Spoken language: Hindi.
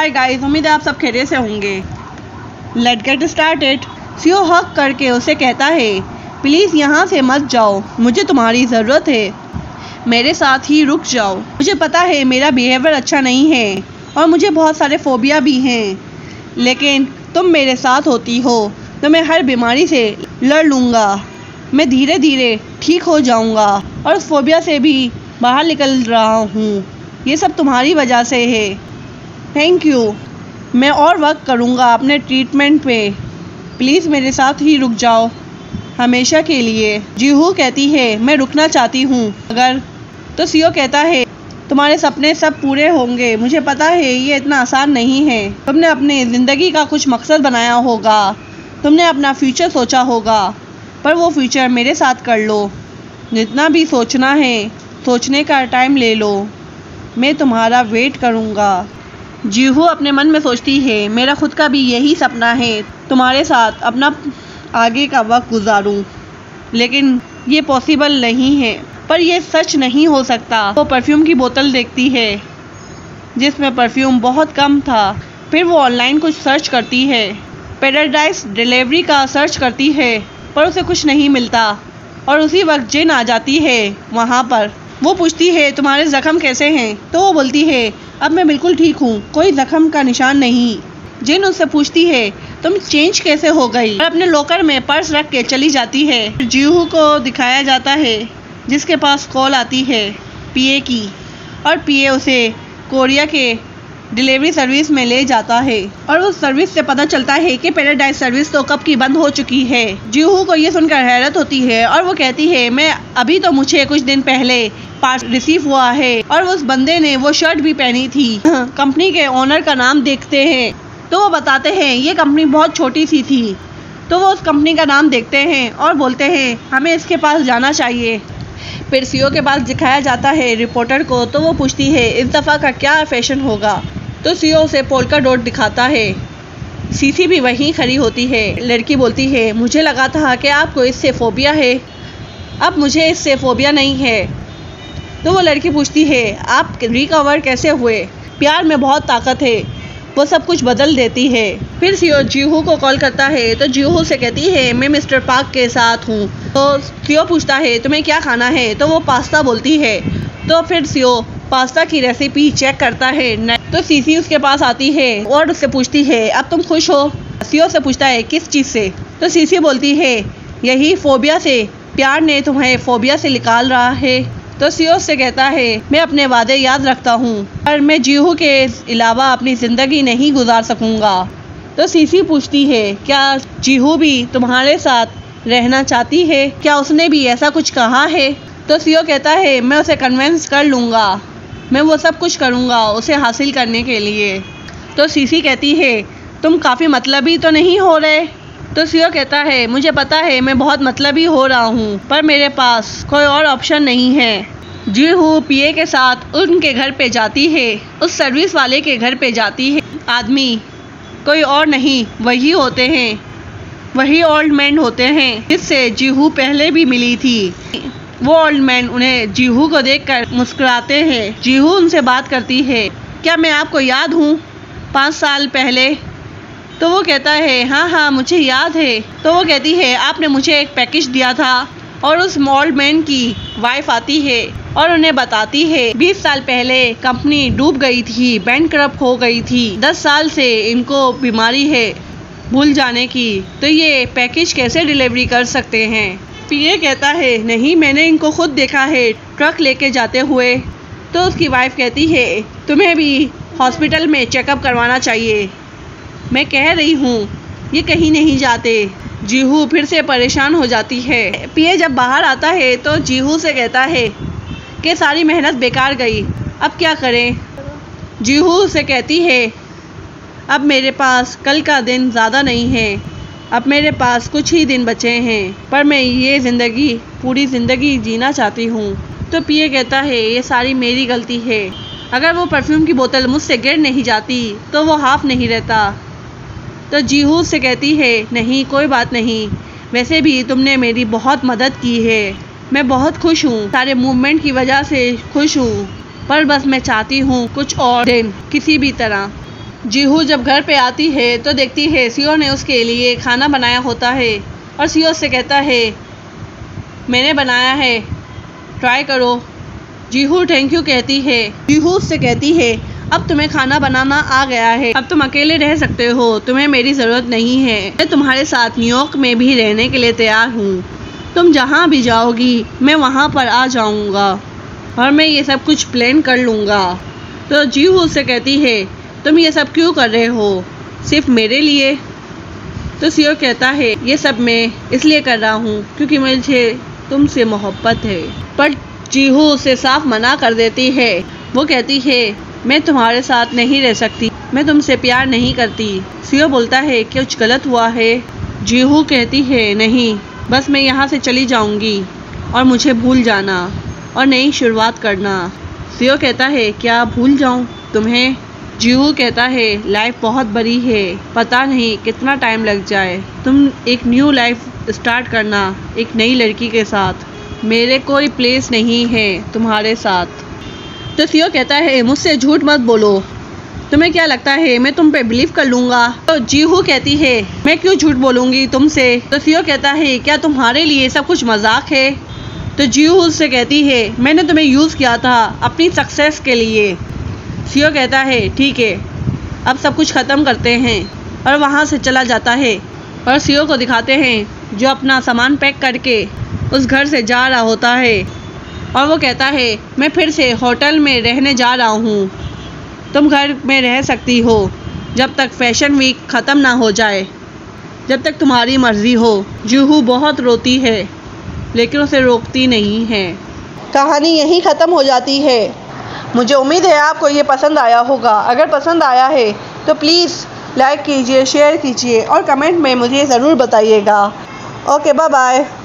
हाय गाइस, उम्मीद है आप सब खैरियत से होंगे। Let's get started. सीओ हक करके उसे कहता है, प्लीज़ यहाँ से मत जाओ, मुझे तुम्हारी ज़रूरत है, मेरे साथ ही रुक जाओ। मुझे पता है मेरा बिहेवियर अच्छा नहीं है और मुझे बहुत सारे फोबिया भी हैं, लेकिन तुम मेरे साथ होती हो तो मैं हर बीमारी से लड़ लूँगा। मैं धीरे धीरे ठीक हो जाऊँगा और उस फोबिया से भी बाहर निकल रहा हूँ। ये सब तुम्हारी वजह से है। Thank you. मैं और वर्क करूँगा अपने ट्रीटमेंट पे। प्लीज़ मेरे साथ ही रुक जाओ हमेशा के लिए। जीहू कहती है, मैं रुकना चाहती हूँ अगर। तो सीओ कहता है, तुम्हारे सपने सब पूरे होंगे, मुझे पता है ये इतना आसान नहीं है। तुमने अपनी ज़िंदगी का कुछ मकसद बनाया होगा, तुमने अपना फ्यूचर सोचा होगा, पर वो फ्यूचर मेरे साथ कर लो। जितना भी सोचना है सोचने का टाइम ले लो, मैं तुम्हारा वेट करूँगा। जीहू अपने मन में सोचती है, मेरा खुद का भी यही सपना है, तुम्हारे साथ अपना आगे का वक्त गुजारूं, लेकिन ये पॉसिबल नहीं है। पर यह सच नहीं हो सकता। वो परफ्यूम की बोतल देखती है जिसमें परफ्यूम बहुत कम था। फिर वो ऑनलाइन कुछ सर्च करती है, पैराडाइज डिलीवरी का सर्च करती है, पर उसे कुछ नहीं मिलता। और उसी वक्त जिन आ जाती है वहाँ पर। वो पूछती है, तुम्हारे ज़ख्म कैसे हैं? तो वो बोलती है, अब मैं बिल्कुल ठीक हूँ, कोई ज़ख्म का निशान नहीं। जिन उससे पूछती है, तुम चेंज कैसे हो गई? और अपने लॉकर में पर्स रख के चली जाती है। जीहू को दिखाया जाता है जिसके पास कॉल आती है पीए की, और पीए उसे कोरिया के डिलीवरी सर्विस में ले जाता है। और उस सर्विस से पता चलता है कि पैराडाइज सर्विस तो कब की बंद हो चुकी है। जीहू को ये सुनकर हैरत होती है और वो कहती है, मैं अभी तो मुझे कुछ दिन पहले पार्सल रिसीव हुआ है और उस बंदे ने वो शर्ट भी पहनी थी। कंपनी के ओनर का नाम देखते हैं तो वो बताते हैं ये कंपनी बहुत छोटी सी थी। तो वो उस कंपनी का नाम देखते हैं और बोलते हैं, हमें इसके पास जाना चाहिए। फिर सीओ के पास दिखाया जाता है रिपोर्टर को। तो वो पूछती है, इस दफ़ा का क्या फैशन होगा? तो सीओ उसे पोल्का डॉट दिखाता है। सीसी भी वहीं खड़ी होती है। लड़की बोलती है, मुझे लगा था कि आपको इससे फोबिया है, अब मुझे इससे फोबिया नहीं है। तो वो लड़की पूछती है, आप रिकवर कैसे हुए? प्यार में बहुत ताकत है, वो सब कुछ बदल देती है। फिर सीओ जीहू को कॉल करता है। तो जीहू से कहती है, मैं मिस्टर पार्क के साथ हूँ। तो सीओ पूछता है, तुम्हें क्या खाना है? तो वो पास्ता बोलती है। तो फिर सीओ पास्ता की रेसिपी चेक करता है। तो सीसी उसके पास आती है और उससे पूछती है, अब तुम खुश हो? सीओ से पूछता है, किस चीज़ से? तो सीसी बोलती है, यही फोबिया से, प्यार ने तुम्हें फोबिया से निकाल रहा है। तो सीओ से कहता है, मैं अपने वादे याद रखता हूँ, पर मैं जीहू के अलावा अपनी ज़िंदगी नहीं गुजार सकूँगा। तो सीसी पूछती है, क्या जीहू भी तुम्हारे साथ रहना चाहती है? क्या उसने भी ऐसा कुछ कहा है? तो सीओ कहता है, मैं उसे कन्विंस कर लूँगा, मैं वो सब कुछ करूँगा उसे हासिल करने के लिए। तो सीसी कहती है, तुम काफ़ी मतलबी तो नहीं हो रहे? तो सीओ कहता है, मुझे पता है मैं बहुत मतलबी हो रहा हूँ, पर मेरे पास कोई और ऑप्शन नहीं है। जीहू पीए के साथ उनके घर पे जाती है, उस सर्विस वाले के घर पे जाती है। आदमी कोई और नहीं, वही होते हैं, वही ओल्ड मैन होते हैं जिससे जीहू पहले भी मिली थी। वो ओल्ड मैन उन्हें जीहू को देखकर मुस्कुराते हैं। जीहू उनसे बात करती है, क्या मैं आपको याद हूँ 5 साल पहले? तो वो कहता है, हाँ हाँ मुझे याद है। तो वो कहती है, आपने मुझे एक पैकेज दिया था। और उस ओल्ड मैन की वाइफ आती है और उन्हें बताती है, 20 साल पहले कंपनी डूब गई थी, बैंकक्रप्ट हो गई थी, 10 साल से इनको बीमारी है भूल जाने की, तो ये पैकेज कैसे डिलीवरी कर सकते हैं? पीए कहता है, नहीं मैंने इनको खुद देखा है ट्रक लेके जाते हुए। तो उसकी वाइफ कहती है, तुम्हें भी हॉस्पिटल में चेकअप करवाना चाहिए, मैं कह रही हूँ ये कहीं नहीं जाते। जीहू फिर से परेशान हो जाती है। पीए जब बाहर आता है तो जीहू से कहता है कि सारी मेहनत बेकार गई, अब क्या करें? जीहू से कहती है, अब मेरे पास कल का दिन ज़्यादा नहीं है, अब मेरे पास कुछ ही दिन बचे हैं, पर मैं ये ज़िंदगी पूरी ज़िंदगी जीना चाहती हूँ। तो पीए कहता है, ये सारी मेरी गलती है, अगर वो परफ्यूम की बोतल मुझसे गिर नहीं जाती तो वो हाफ नहीं रहता। तो जीहू से कहती है, नहीं कोई बात नहीं, वैसे भी तुमने मेरी बहुत मदद की है, मैं बहुत खुश हूँ, सारे मूवमेंट की वजह से खुश हूँ, पर बस मैं चाहती हूँ कुछ और दिन किसी भी तरह। जीहू जब घर पे आती है तो देखती है सीओ ने उसके लिए खाना बनाया होता है और सीओ से कहता है मैंने बनाया है, ट्राई करो। जीहू थैंक यू कहती है। जीहू उससे कहती है अब तुम्हें खाना बनाना आ गया है, अब तुम अकेले रह सकते हो, तुम्हें मेरी ज़रूरत नहीं है। मैं तुम्हारे साथ न्यूयॉर्क में भी रहने के लिए तैयार हूँ, तुम जहाँ भी जाओगी मैं वहाँ पर आ जाऊँगा और मैं ये सब कुछ प्लान कर लूँगा। तो जीहू उससे कहती है तुम ये सब क्यों कर रहे हो, सिर्फ मेरे लिए? तो सीओ कहता है ये सब मैं इसलिए कर रहा हूँ क्योंकि मुझे तुमसे मोहब्बत है। पर जीहू उसे साफ मना कर देती है। वो कहती है मैं तुम्हारे साथ नहीं रह सकती, मैं तुमसे प्यार नहीं करती। सीओ बोलता है कुछ गलत हुआ है? जीहू कहती है नहीं, बस मैं यहाँ से चली जाऊँगी और मुझे भूल जाना और नई शुरुआत करना। सीओ कहता है क्या भूल जाऊँ तुम्हें? जीहू कहता है लाइफ बहुत बड़ी है, पता नहीं कितना टाइम लग जाए, तुम एक न्यू लाइफ स्टार्ट करना एक नई लड़की के साथ, मेरे कोई प्लेस नहीं है तुम्हारे साथ। तो सीओ कहता है मुझसे झूठ मत बोलो, तुम्हें क्या लगता है मैं तुम पे बिलीव कर लूँगा? तो जीहू कहती है मैं क्यों झूठ बोलूँगी तुमसे? तो सीओ कहता है क्या तुम्हारे लिए सब कुछ मजाक है? तो जीहू उससे कहती है मैंने तुम्हें यूज़ किया था अपनी सक्सेस के लिए। सीओ कहता है ठीक है, अब सब कुछ ख़त्म करते हैं और वहाँ से चला जाता है। और सीओ को दिखाते हैं जो अपना सामान पैक करके उस घर से जा रहा होता है और वो कहता है मैं फिर से होटल में रहने जा रहा हूँ, तुम घर में रह सकती हो जब तक फैशन वीक ख़त्म ना हो जाए, जब तक तुम्हारी मर्ज़ी हो। जीहू बहुत रोती है लेकिन उसे रोकती नहीं है। कहानी यहीं ख़त्म हो जाती है। मुझे उम्मीद है आपको ये पसंद आया होगा। अगर पसंद आया है तो प्लीज़ लाइक कीजिए, शेयर कीजिए और कमेंट में मुझे ज़रूर बताइएगा। Okay, bye bye.